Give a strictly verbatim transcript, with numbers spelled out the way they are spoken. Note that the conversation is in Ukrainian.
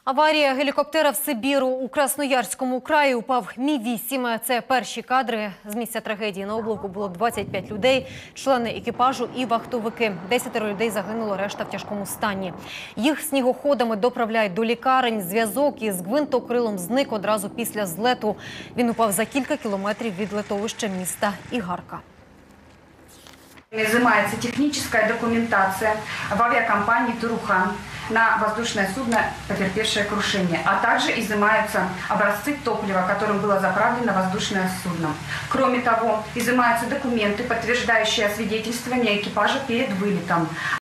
Аварія гелікоптера в Сибіру. У Красноярському краї упав Мі вісім. Це перші кадри з місця трагедії. На облоку було двадцять п'ять людей, члени екіпажу і вахтовики. Десятеро людей загинуло, решта в тяжкому стані. Їх снігоходами доправляють до лікарень. Зв'язок із гвинтокрилом зник одразу після злету. Він упав за кілька кілометрів від литовища міста Ігарка. Изымается техническая документация в авиакомпании «Турухан» на воздушное судно, потерпевшее крушение, а также изымаются образцы топлива, которым было заправлено воздушное судно. Кроме того, изымаются документы, подтверждающие освидетельствование экипажа перед вылетом.